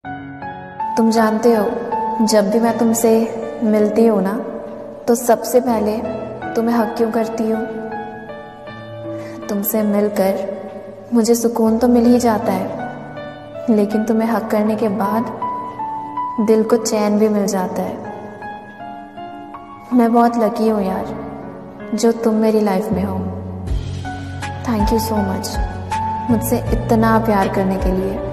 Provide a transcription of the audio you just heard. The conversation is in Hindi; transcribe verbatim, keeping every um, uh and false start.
तुम जानते हो, जब भी मैं तुमसे मिलती हूँ ना, तो सबसे पहले तुम्हें हक क्यों करती हूँ? तुमसे मिलकर मुझे सुकून तो मिल ही जाता है, लेकिन तुम्हें हक करने के बाद दिल को चैन भी मिल जाता है। मैं बहुत लकी हूँ यार, जो तुम मेरी लाइफ में हो। थैंक यू सो मच मुझसे इतना प्यार करने के लिए।